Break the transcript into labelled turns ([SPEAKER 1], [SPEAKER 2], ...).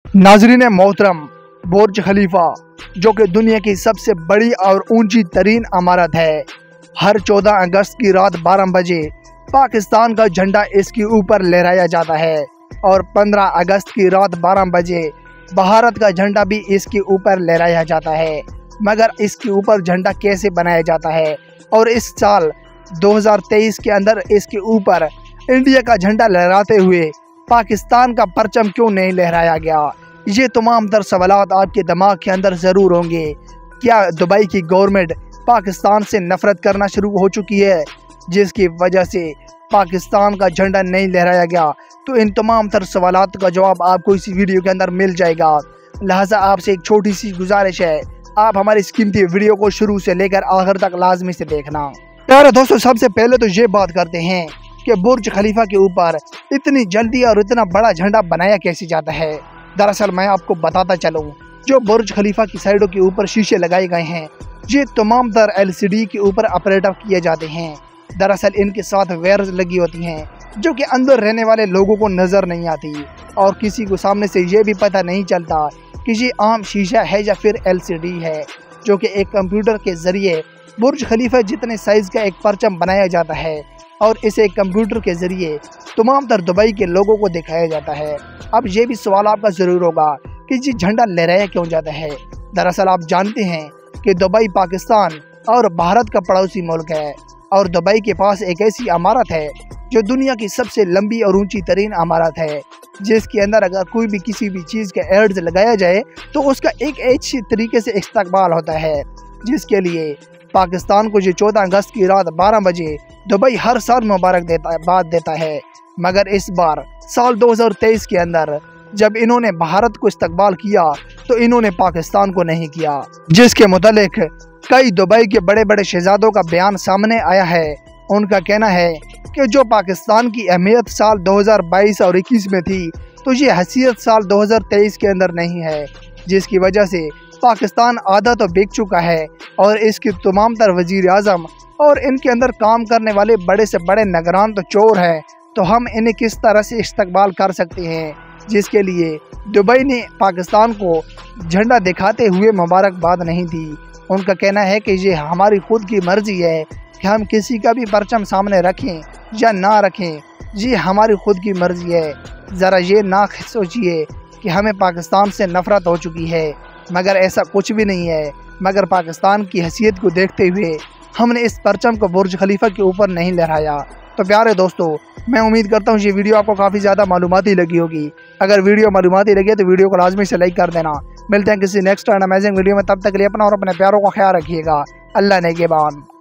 [SPEAKER 1] नाजरीन मोहतरम, बुर्ज खलीफा जो कि दुनिया की सबसे बड़ी और ऊंची तरीन इमारत है, हर 14 अगस्त की रात 12 बजे पाकिस्तान का झंडा इसके ऊपर लहराया जाता है और 15 अगस्त की रात 12 बजे भारत का झंडा भी इसके ऊपर लहराया जाता है। मगर इसके ऊपर झंडा कैसे बनाया जाता है और इस साल 2023 के अंदर इसके ऊपर इंडिया का झंडा लहराते हुए पाकिस्तान का परचम क्यों नहीं लहराया गया? ये तमाम तर सवालात आपके दिमाग के अंदर ज़रूर होंगे। क्या दुबई की गवर्नमेंट पाकिस्तान से नफरत करना शुरू हो चुकी है जिसकी वजह से पाकिस्तान का झंडा नहीं लहराया गया? तो इन तमाम तर सवालात का जवाब आपको इसी वीडियो के अंदर मिल जाएगा। लिहाजा आपसे एक छोटी सी गुजारिश है, आप हमारी इस कीमती वीडियो को शुरू से लेकर आखिर तक लाजमी से देखना। प्यारे दोस्तों, सबसे पहले तो ये बात करते हैं कि बुर्ज खलीफा के ऊपर इतनी जल्दी और इतना बड़ा झंडा बनाया कैसे जाता है। दरअसल मैं आपको बताता चलूं, जो बुर्ज खलीफा की साइडों के ऊपर शीशे लगाए गए हैं, ये तमाम तर LCD के ऊपर ऑपरेट किए जाते हैं। दरअसल इनके साथ वायर्स लगी होती हैं जो कि अंदर रहने वाले लोगों को नज़र नहीं आती और किसी को सामने से ये भी पता नहीं चलता कि ये आम शीशा है या फिर LCD है, जो कि एक कंप्यूटर के ज़रिए बुर्ज खलीफा जितने साइज़ का एक परचम बनाया जाता है और इसे कंप्यूटर के ज़रिए तमाम तर दुबई के लोगों को दिखाया जाता है। अब ये भी सवाल आपका ज़रूर होगा कि जी झंडा लहराया क्यों जाता है। दरअसल आप जानते हैं कि दुबई पाकिस्तान और भारत का पड़ोसी मुल्क है और दुबई के पास एक ऐसी इमारत है जो दुनिया की सबसे लंबी और ऊंची तरीन इमारत है, जिसके अंदर अगर कोई भी किसी भी चीज़ का एड्स लगाया जाए तो उसका एक अच्छी तरीके से इस्तकबाल होता है, जिसके लिए पाकिस्तान को जो 14 अगस्त की रात 12 बजे दुबई हर साल मुबारकबाद देता है। मगर इस बार साल 2023 के अंदर जब इन्होंने भारत को इस्तकबाल किया तो इन्होंने पाकिस्तान को नहीं किया, जिसके मुतालिक कई दुबई के बड़े बड़े शहजादों का बयान सामने आया है। उनका कहना है कि जो पाकिस्तान की अहमियत साल 2022 और 21 में थी तो ये हैसियत साल 2023 के अंदर नहीं है, जिसकी वजह से पाकिस्तान आधा तो बिक चुका है और इसके तमाम तर वजीर आज़म और इनके अंदर काम करने वाले बड़े से बड़े निगरान तो चोर हैं, तो हम इन्हें किस तरह से इस्तकबाल कर सकते हैं। जिसके लिए दुबई ने पाकिस्तान को झंडा दिखाते हुए मुबारकबाद नहीं दी। उनका कहना है कि ये हमारी खुद की मर्ज़ी है कि हम किसी का भी परचम सामने रखें या ना रखें, ये हमारी खुद की मर्ज़ी है। ज़रा ये ना सोचिए कि हमें पाकिस्तान से नफ़रत हो चुकी है, मगर ऐसा कुछ भी नहीं है। मगर पाकिस्तान की हैसियत को देखते हुए हमने इस परचम को बुर्ज खलीफा के ऊपर नहीं लहराया। तो प्यारे दोस्तों, मैं उम्मीद करता हूँ ये वीडियो आपको काफ़ी ज़्यादा मालूमाती लगी होगी। अगर वीडियो मालूमाती लगी है तो वीडियो को लाजमी से लाइक कर देना। मिलते हैं किसी नेक्स्ट एंड अमेजिंग वीडियो में, तब तक के लिए अपना और अपने प्यारों का ख्याल रखिएगा। अल्लाह नेगेबान।